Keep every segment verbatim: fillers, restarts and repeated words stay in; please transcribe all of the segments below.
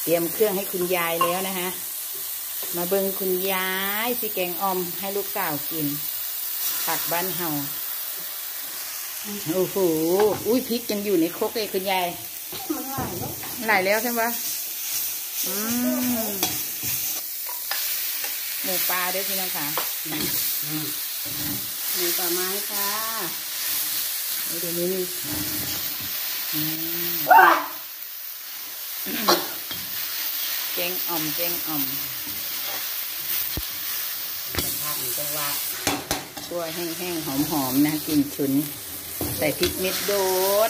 เตรียมเครื่องให้คุณยายแล้วนะคะมาเบิ่งคุณยายสิแกงอ่อมให้ลูกสาวกินผักบ้านเฮาโอ้โหอุ้ยพริกยังอยู่ในครกเลยคุณยายมันหลายแล้วหลายแล้วใช่ไหมอืมหมูปลาด้วยพี่น้องค่ะหมูป่าไม้ค่ะเดี๋ยวนี้มีแกงอ่อมแกงอ่อมผักจังหวะตัวแห้งๆหอมๆนะกลิ่นฉุนใส่พริกเม็ดโดด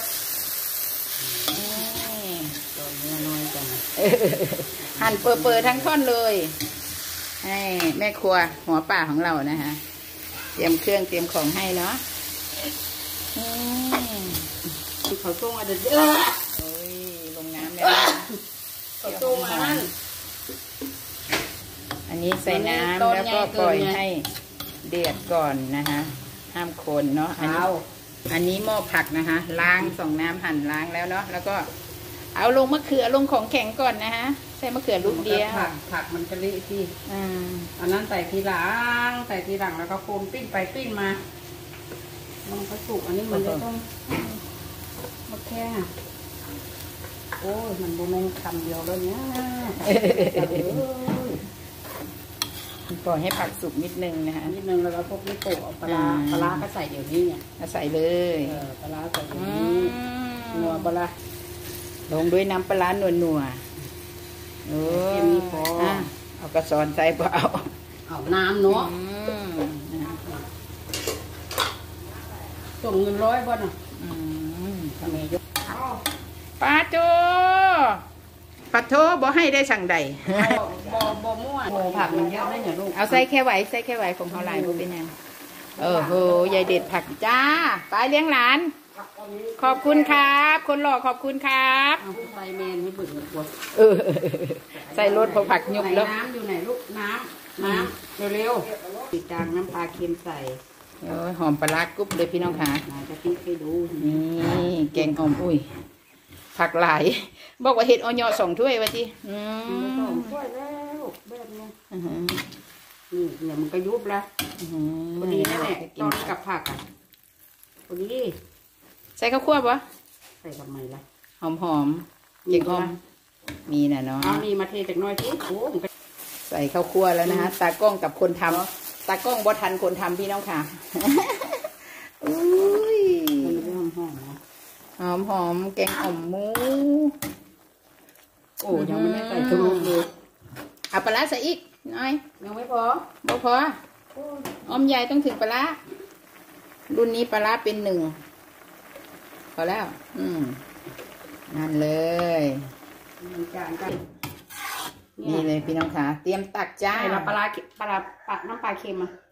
ตัวเนื้อน้อยจังหั่นเปอร์ๆทั้งท่อนเลยให้แม่ครัวหัวป่าของเรานะคะเตรียมเครื่องเตรียมของให้เนาะเขาต้มอันเดียวโอ้ยลงน้ำแล้วเขาต้มอันอันนี้ใส่น้ำแล้วก็ปล่อยให้เดือดก่อนนะคะห้ามคนเนาะอันนี้อันนี้หม้อผักนะคะล้างสองน้ำหั่นล้างแล้วเนาะแล้วก็เอาลงมะเขือลงของแข็งก่อนนะคะใส่มะเขือลูกเดียวผักผักมันจะเละที่อันนั้นใส่ทีหลังใส่ทีหลังแล้วก็โคนปิ้งไปปิ้งมามันก็สุกอันนี้มันจะต้องมะแข้งโอ้ยมันโบแมงคำเดียวแล้วเนี่ยปล่อยให้ผักสุกนิดนึงนะคะนิดนึงแล้วก็พวกนี้โปะปลาปลาก็ใส่เดี๋ยวนี้เนี่ยใส่เลยปลาใส่เดี๋ยวนี้นัวปลาลงด้วยน้ำปลาหนัวหนัวโอ้ยพอเอากระสอนใส่เปล่าเอาน้ำเนาะส่งเงินร้อยบ่นอ่ะทำไงยกปลาโจปลาโถบ่ให้ได้สั่งใดบ่บ่มั่วโอ้ผักมันเยอะได้เนี่ยลูกเอาใส่แค่ไหวใส่แค่ไหวของเขาหลายบ่เป็นยังเออโหยายเด็ดผักจ้าไปเลี้ยงหลานขอบคุณครับคนหล่อขอบคุณครับใส่เมนให้บึ้งหัวเออใส่รถพอผักยุบแล้วน้ำอยู่ไหนลูกน้ำน้ำเร็วๆติดจางน้ำปลาเค็มใส่โอ้ยหอมปลากุ๊บเลยพี่น้องค่ะจะติ๊กให้ดูนี่แกงอ่อมอุ้ยผักหลายบอกว่าเห็ดออยสองถ้วยวะจีอืมสองถ้วยแล้วแบบนี้นี่เดี๋ยวมันก็ยุบแล้วพอดีนั่นแหละตอนกับผักอ่ะพอดีใส่ข้าวคั่วปะใส่ทำไมล่ะหอมหอมเกงอ่อมมีน่ะเนาะเอามีมาเทจากน้อยที่โอ้ใส่ข้าวคั่วแล้วนะฮะตากล้องกับคนทำตากล้องบ่ทันคนทำพี่น้องค่ะอุ้ยหอมหอมหอมหอมแกงอ่อมหมูโอ้ยังไม่ได้ใส่ชูรสเลยเอาปลาใส่อีกน้อยยังไม่พอบ่พออมใหญ่ต้องถึงปลารุ่นนี้ปลาเป็นหนึ่งพอแล้วอืมนั่นเลยนี่เลยพี่น้องค่ะเตรียมตักจ้าเราปลาปลาปลาน้ำปลาเค็มอ่ะ